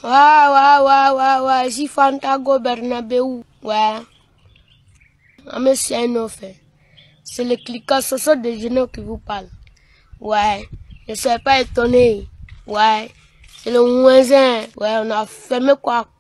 Ouais, si Fantago Bernabeu, ouais. Mais c'est un offre. C'est le cliquant ce des genoux qui vous parle. Ouais, je ne suis pas étonné. Ouais, c'est le voisin. Ouais, on a fermé quoi.